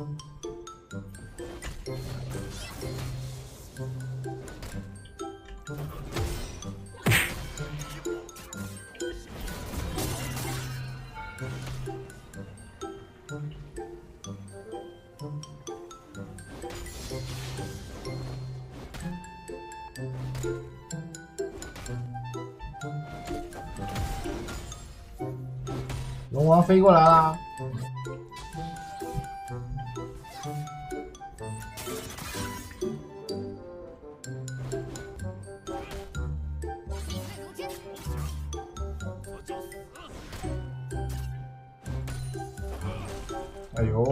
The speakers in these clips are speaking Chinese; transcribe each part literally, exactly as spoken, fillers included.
龙王飞过来啦！哎呦，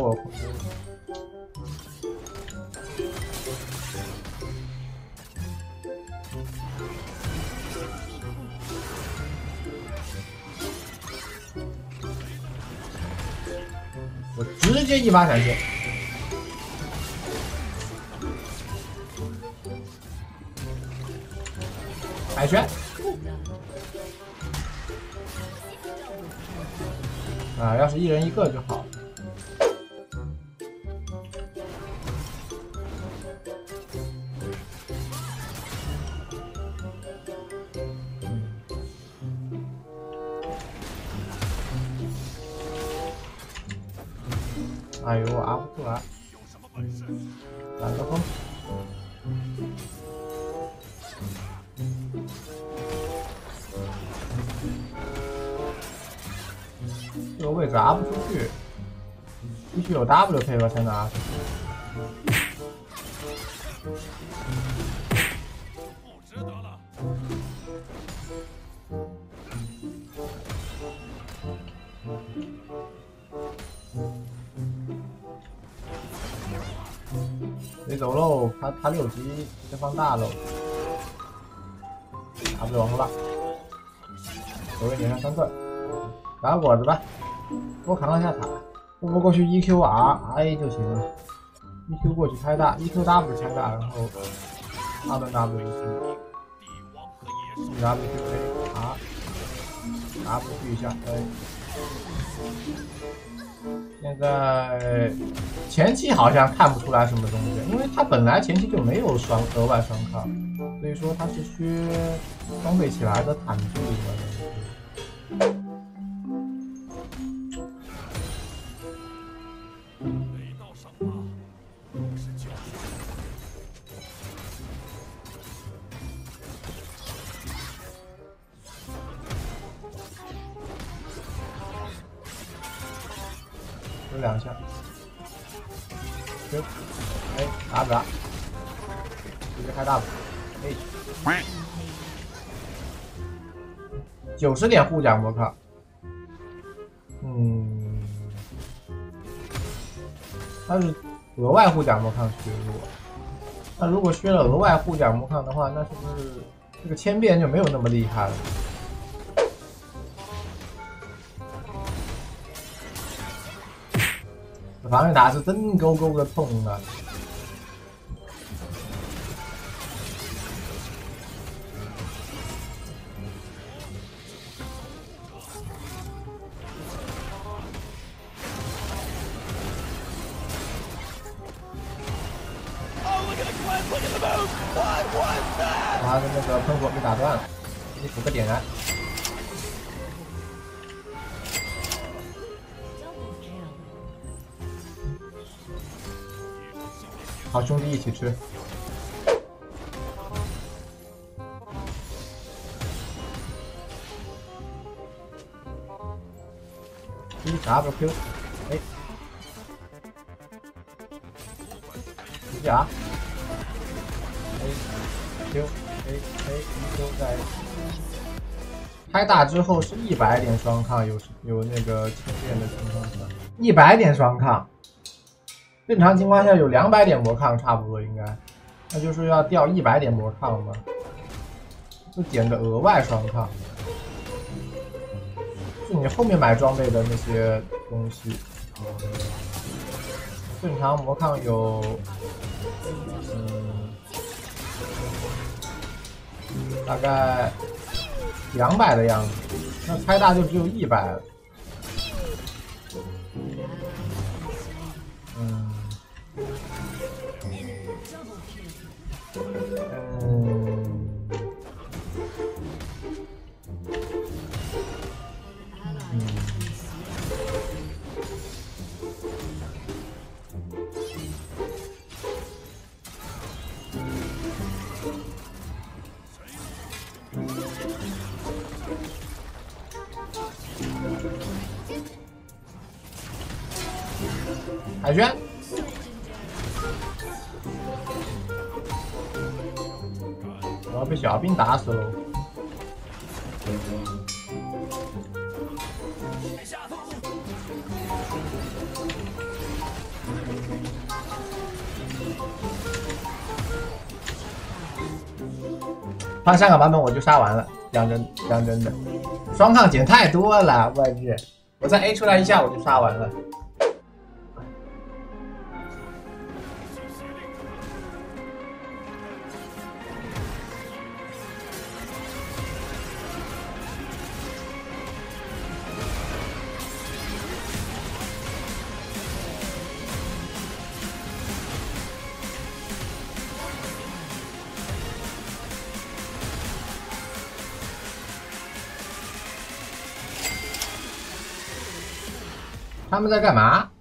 我直接一把闪现，海旋啊！要是一人一个就好。哎呦，我 up 不出来，来个风，这个位置 up 不出去，必须有 W 配合才能 up 出去。得走喽，他他六级直接放大喽，打不了王了，我给你上三个，打果子吧，多扛一下塔，不过过去 E Q R A 就行了 ，E Q 过去开大 ，E Q W 开大，然后二段 W 一 Q，W Q A R，W 去一下 A。现在前期好像看不出来什么东西，因为它本来前期就没有双额外双抗，所以说它是削装备起来的坦度的。有两下，丢，哎，打不打？直接开大补，哎，九十点护甲魔抗，嗯，它是额外护甲魔抗削弱。那如果削了额外护甲魔抗的话，那是不是这个千变就没有那么厉害了？防御塔是真勾勾的痛啊！他的那个喷火被打断了，给你补个点燃。好兄弟一起吃。一 W Q， 哎，一甲 ，A Q A A Q 在开大之后是一百点双抗，有有那个轻便的情况下，一百点双抗。正常情况下有两百点魔抗差不多应该，那就是要掉一百点魔抗嘛，就减个额外双抗，是你后面买装备的那些东西。正常魔抗有，嗯，大概两百的样子，那开大就只有一百了。嗯。 海轩，我要被小兵打死喽！放上个版本我就杀完了，讲真讲真的，双抗减太多了，我去！我再 A 出来一下我就杀完了。 他们在干嘛？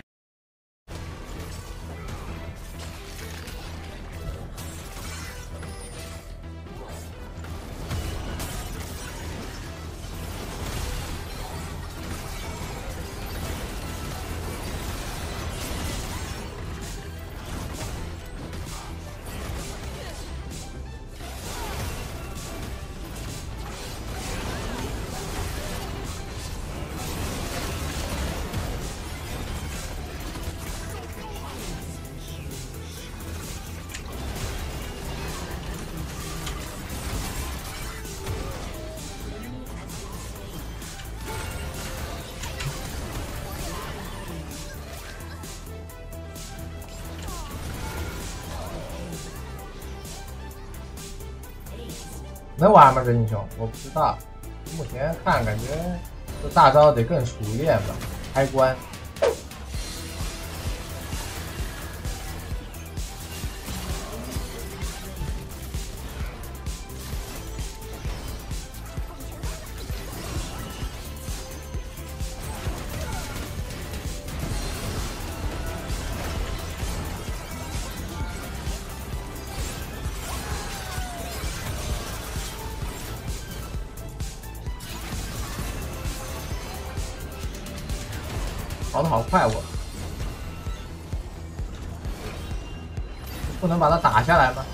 能玩吗？这英雄我不知道，目前看感觉这大招得更熟练吧。开关，跑得好快我！不能把他打下来吗？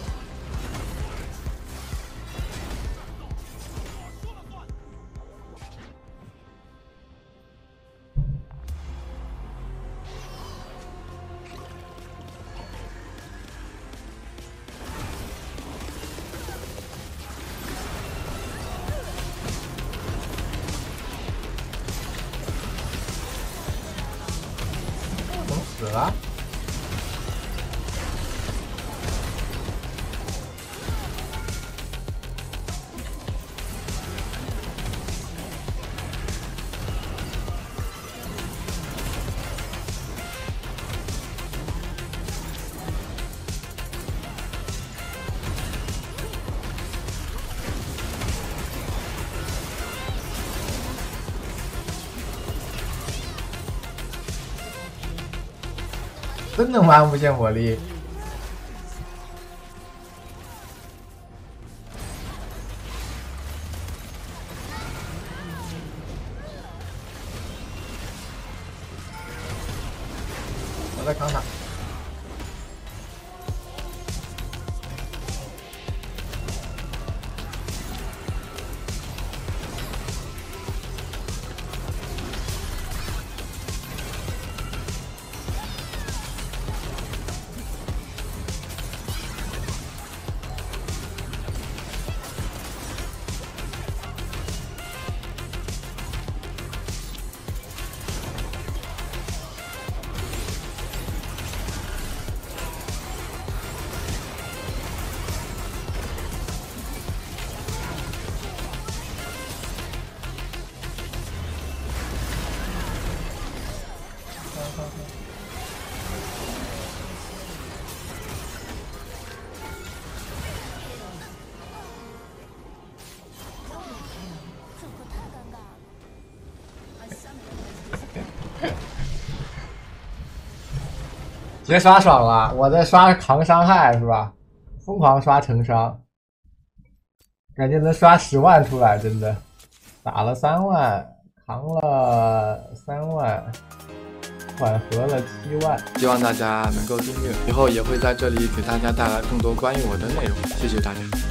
死了！真能玩无限火力！我在扛塔。 别刷爽了，我在刷扛伤害是吧？疯狂刷成伤，感觉能刷十万出来，真的。打了三万，扛了三万，缓和了七万。 希望大家能够订阅，以后也会在这里给大家带来更多关于我的内容。谢谢大家。